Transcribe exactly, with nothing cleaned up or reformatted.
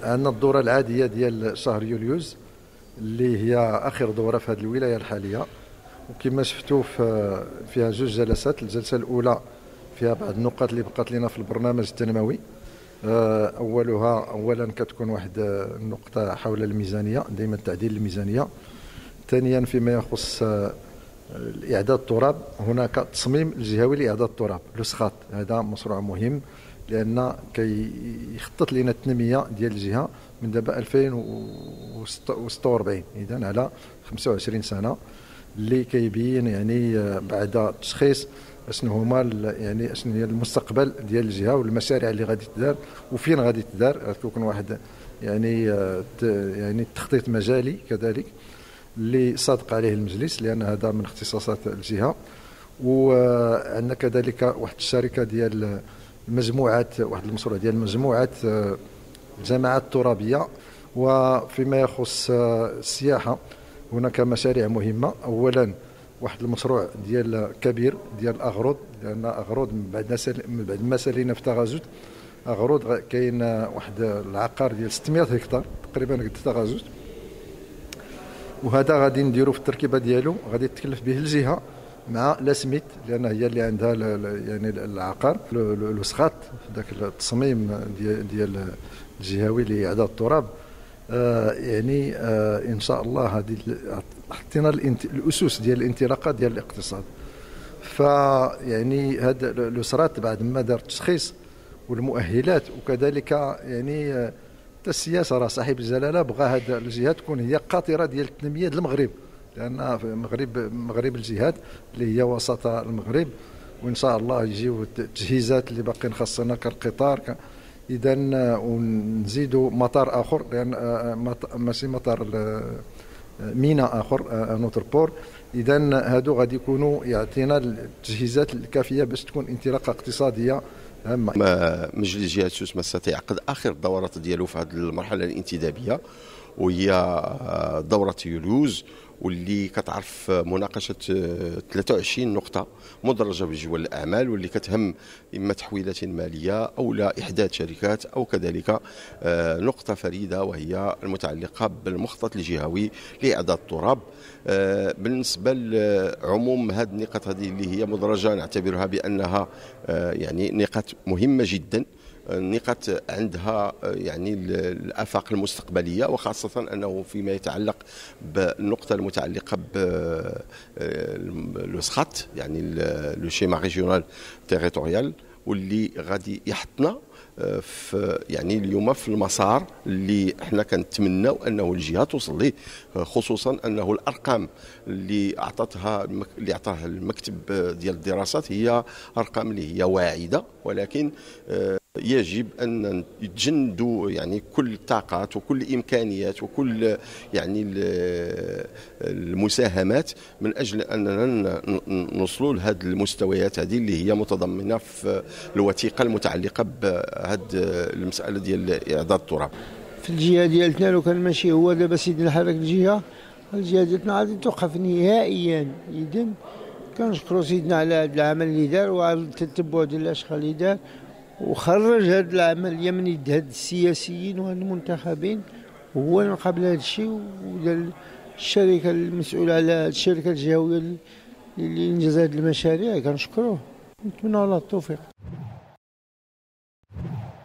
عندنا الدورة العادية ديال شهر يوليوز اللي هي آخر دورة في هذه الولاية الحالية، وكما شفتوا فيها جوج جلسات. الجلسة الأولى فيها بعض النقاط اللي بقات لنا في البرنامج التنموي. أولها أولا كتكون واحد النقطة حول الميزانية، دائما تعديل الميزانية. ثانيا فيما يخص إعداد التراب، هناك تصميم الجهوي لإعداد التراب لوسخات. هذا مشروع مهم لأن كيخطط لنا التنمية ديال الجهة من دابا ألفين وستة وأربعين، إذن على خمسة وعشرين سنة، اللي كيبين يعني بعد التشخيص اشنو هما يعني اشنو هي المستقبل ديال الجهة والمشاريع اللي غادي تدار وفين غادي تدار. غتكون واحد يعني يعني التخطيط مجالي كذلك اللي صادق عليه المجلس، لأن هذا من اختصاصات الجهة. وعندنا كذلك واحد الشركة ديال مجموعات، واحد المشروع ديال مجموعة الجماعات الترابية. وفيما يخص السياحة هناك مشاريع مهمة. أولا واحد المشروع ديال كبير ديال أغروض، لأن أغروض من بعد من بعد ما سالينا في تغازوت، أغروض كاين واحد العقار ديال ستمائة هكتار تقريبا قد تغازوت، وهذا غادي نديرو في التركيبة ديالو، غادي تكلف به الجهة مع لاسميت، لان هي اللي عندها يعني العقار الوسخات ذاك التصميم ديال ديال الجهوي لاعداد التراب. آه يعني آه ان شاء الله هذه حطينا الاسس ديال الانطلاقه ديال الاقتصاد. فيعني هاد الاسرات بعد ما دار التشخيص والمؤهلات، وكذلك يعني السياسه، راه صاحب الجلاله بغى هذه الجهه تكون هي قاطره ديال التنميه ديال المغرب، لأن في المغرب مغرب الجهاد اللي هي وسط المغرب، وإن شاء الله يجيو التجهيزات اللي باقيين خاصنا كالقطار. إذا ونزيدوا مطار آخر، لأن ماشي مطار ميناء آخر نوتر بور. إذا هادو غادي يكونوا يعطينا التجهيزات الكافية باش تكون انطلاقة اقتصادية هامة. مجلس جهة سوس مسا تيعقد آخر الدورات ديالو في هذه المرحلة الانتدابية، وهي دورة يوليوز، واللي كتعرف مناقشة ثلاثة وعشرين نقطة مدرجة بجدول الأعمال، واللي كتهم إما تحويلات مالية أو لا إحداث شركات، أو كذلك نقطة فريدة وهي المتعلقة بالمخطط الجهوي لإعداد التراب. بالنسبة لعموم هذه النقاط هذه اللي هي مدرجة، نعتبرها بأنها يعني نقاط مهمة جدا، نقاط عندها يعني الآفاق المستقبلية، وخاصة أنه فيما يتعلق بالنقطة المتعلقة بالوسخات، يعني لو شيما ريجيونال تيريتوريال، واللي غادي يحطنا في يعني اليوم في المسار اللي احنا كنتمناو انه الجهه توصل ليه، خصوصا انه الارقام اللي اعطتها اللي اعطاها المكتب ديال الدراسات هي ارقام اللي هي واعده، ولكن يجب أن يتجندوا يعني كل الطاقات وكل الإمكانيات وكل يعني المساهمات من أجل أننا نوصلوا لهذه المستويات هذه اللي هي متضمنة في الوثيقة المتعلقة بهذه المسألة ديال إعداد التراب. في الجهة ديالتنا لو كان ماشي هو دابا سيدنا الحرك الجهة، الجهة ديالتنا غادي توقف نهائيا. إذن كنشكروا سيدنا على هذا العمل اللي دار وعلى التتبع ديال الأشغال اللي دار، وخرج هذه العمليه من يد هاد السياسيين والمنتخبين، وهو اللي قبل هذا الشيء، ودار الشركه المسؤوله على الشركه الجهويه اللي انجزت هذه المشاريع كنشكروه ونتمنى له التوفيق.